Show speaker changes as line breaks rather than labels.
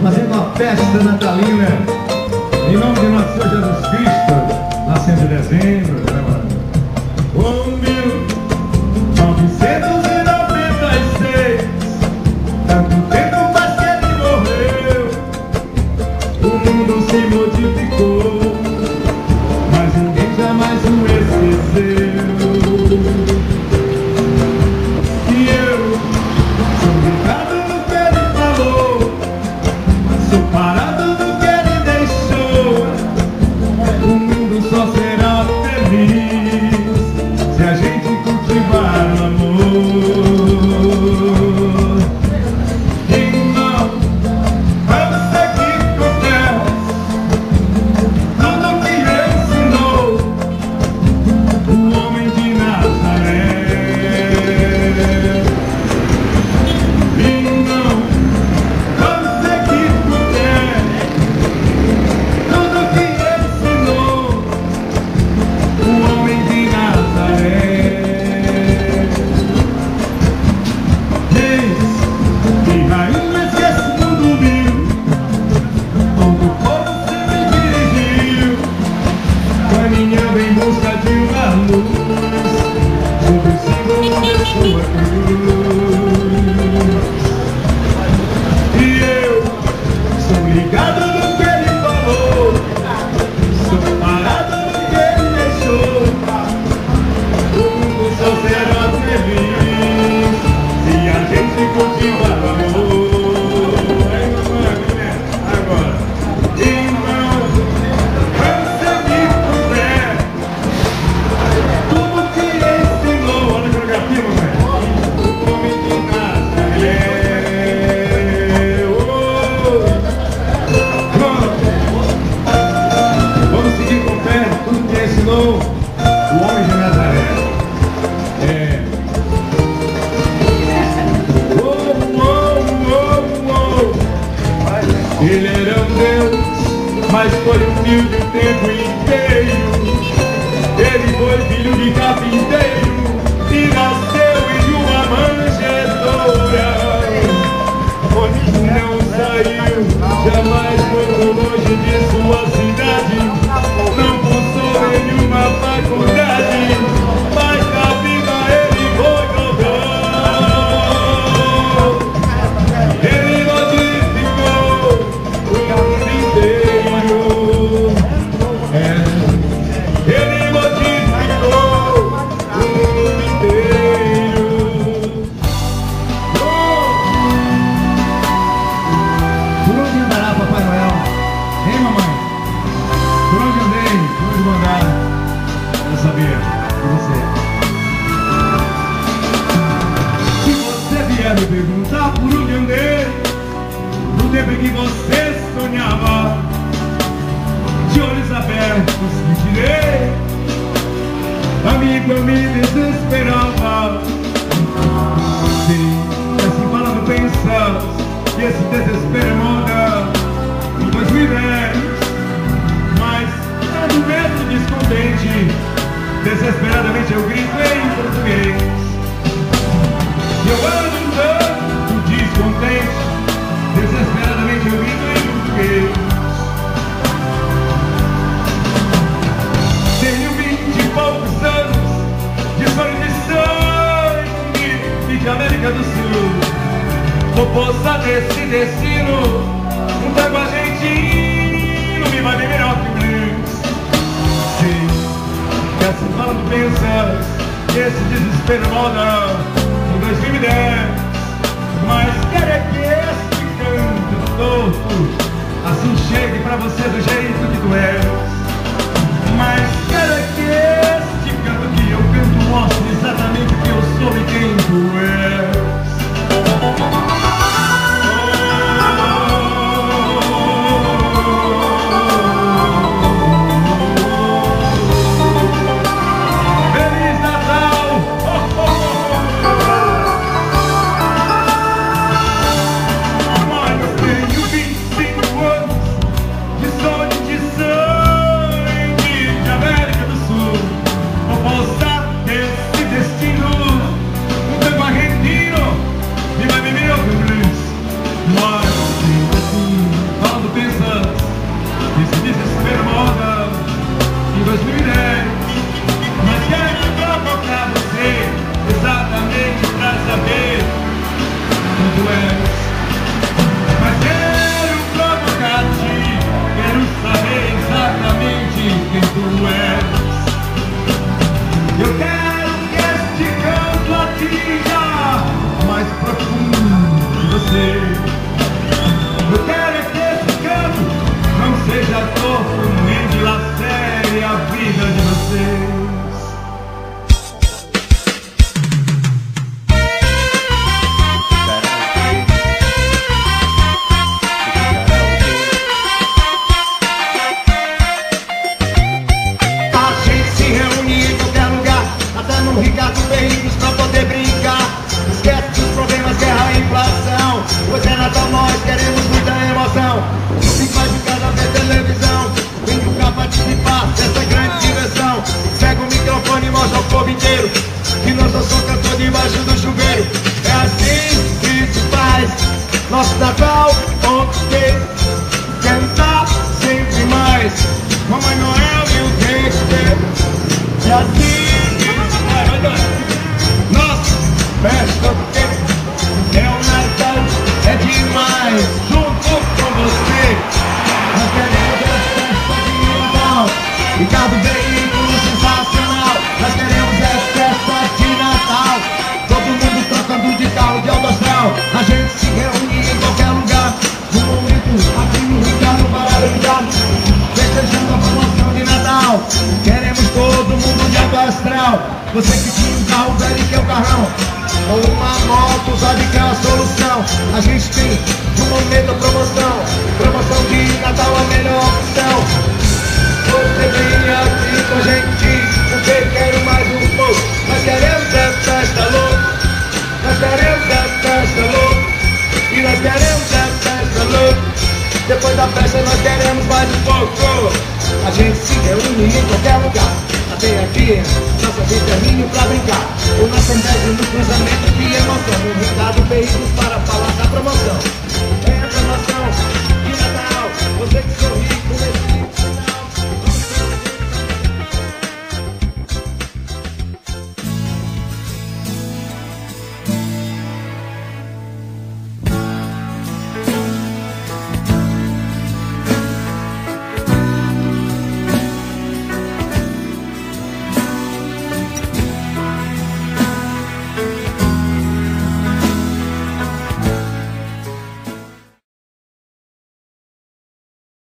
fazendo uma festa natalina em nome de nosso Senhor Jesus Cristo, nascendo em dezembro, né, mano? 1996, tanto tempo faz que ele morreu, o mundo se modificou, mas ninguém jamais o esqueceu. E eu sou ligado no que ele falou, sou parado no que ele deixou. O mundo só será feliz se a gente cultivar o amor. Irmão, vamos seguir com Deus, tudo que ensinou o homem de Nazaré. Irmão, vamos seguir com Deus, tudo que ensinou o homem de Nazaré. Reis e rainhas que esse mundo viu, todo o povo se me dirigiu, caminhando em busca de uma luz, sob o símbolo de sua cruz. E eu sou ligado no que ele falou, sou parado no que ele deixou. O mundo só será feliz se a gente cultivar o amor. Agora, irmão, vamos seguir com fé, tudo que ensinou. Olha a coreografia, mamãe. O homem de Nazaré. Vamos seguir com fé, tudo que ensinou o homem de Nazaré. Ele era um Deus, mas foi humilde o tempo inteiro. Ele foi filho de carpinteiro e nasceu em uma manjedoura, onde não saiu, jamais foi longe de sua cidade, não cursou nenhuma faculdade, mas na vida ele foi doutor. Ele modificou o mundo inteiro. Ele modificou o mundo inteiro. Por onde andará Papai Noel? Hein, mamãe? Por onde andei? Por onde vou andar? Eu sabia. E você? Se você vier me perguntar por onde andei, no tempo em que você sonhava, de olhos abertos lhe direi: amigo, eu me desesperava. Sei que assim falando pensas que esse desespero é moda em 2010, mas ando mesmo descontente, desesperadamente eu grito em português. Eu ando um tanto descontente, desesperadamente eu grito em português. Tenho 20 e poucos anos de sonho de sangue e de América do Sul. Vou poçar desse destino, um tango argentino me vai bem melhor que o blues. Sei que assim falando pensas que esse desespero moda em 2010, mas quero é que este canto torto assim chegue pra você do jeito que tu és. Mas quero é que este canto que eu canto mostre exatamente o que eu sou e quem tu és. Feliz Natal! Mas eu tenho 25 anos de sonho de sangue de América.
veículos pra poder brincar. Esquece dos problemas, guerra e inflação. Pois é Natal, nós queremos muita emoção. Fica de casa, ver televisão. Vem cá participar dessa grande diversão. Pega o microfone e mostra ao povo inteiro que nós só somos cantor debaixo do chuveiro. É assim que se faz nosso Natal, ok. Cantar sempre mais Mamãe Noel e o Deus. É assim que se faz nossa festa, ok. É o Natal, é demais. Junto com você nós queremos essa festa de Natal. Ricardo veículo sensacional. Nós queremos essa festa de Natal. Todo mundo trocando de carro de alto astral. A gente se reúne em qualquer lugar. No momento, aqui no Ricardo para brincar. Festejando a promoção de Natal. Queremos todo mundo de alto astral. Você que tinha um carro velho e quer um carrão, ou uma moto, sabe que é a solução. A gente tem, no momento, a promoção. Promoção de Natal, a melhor opção. Você vem aqui com a gente, porque quero mais um pouco. Nós queremos essa festa louca. Nós queremos essa festa louca. E nós queremos essa festa louca. Depois da festa nós queremos mais um pouco. A gente se reúne em qualquer lugar. Até aqui, nossa vida é minha pra brincar.